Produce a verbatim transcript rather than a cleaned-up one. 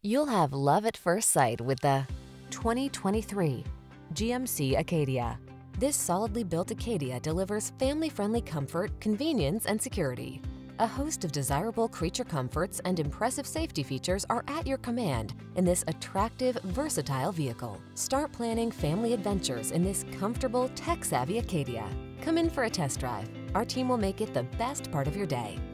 You'll have love at first sight with the twenty twenty-three G M C Acadia. This solidly built Acadia delivers family-friendly comfort, convenience, and security. A host of desirable creature comforts and impressive safety features are at your command in this attractive, versatile vehicle. Start planning family adventures in this comfortable, tech-savvy Acadia. Come in for a test drive. Our team will make it the best part of your day.